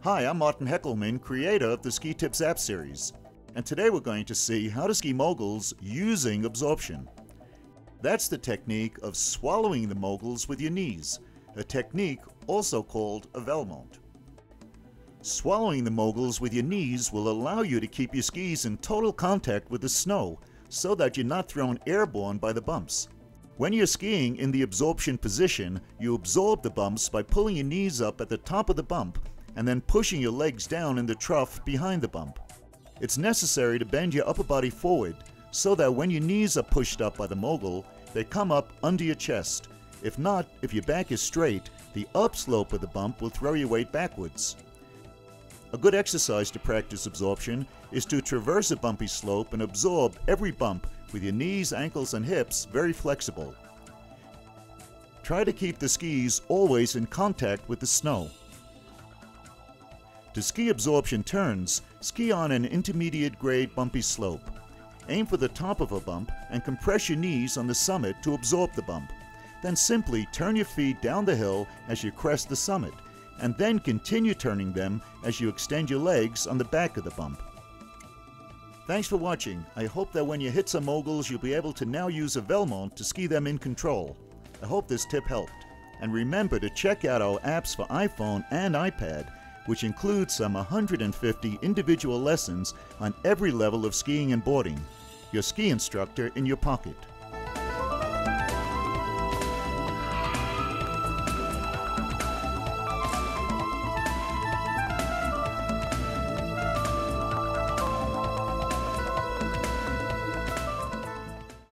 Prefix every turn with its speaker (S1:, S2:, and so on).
S1: Hi, I'm Martin Heckelman, creator of the SkiTips app series, and today we're going to see how to ski moguls using absorption. That's the technique of swallowing the moguls with your knees, a technique also called a Velmont. Swallowing the moguls with your knees will allow you to keep your skis in total contact with the snow so that you're not thrown airborne by the bumps. When you're skiing in the absorption position, you absorb the bumps by pulling your knees up at the top of the bump and then pushing your legs down in the trough behind the bump. It's necessary to bend your upper body forward so that when your knees are pushed up by the mogul, they come up under your chest. If not, if your back is straight, the upslope of the bump will throw your weight backwards. A good exercise to practice absorption is to traverse a bumpy slope and absorb every bump with your knees, ankles, and hips very flexible. Try to keep the skis always in contact with the snow. To ski absorption turns, ski on an intermediate grade bumpy slope. Aim for the top of a bump and compress your knees on the summit to absorb the bump. Then simply turn your feet down the hill as you crest the summit, and then continue turning them as you extend your legs on the back of the bump. Thanks for watching. I hope that when you hit some moguls, you'll be able to now use a Velmont to ski them in control. I hope this tip helped. And remember to check out our apps for iPhone and iPad, which includes some 150 individual lessons on every level of skiing and boarding. Your ski instructor in your pocket.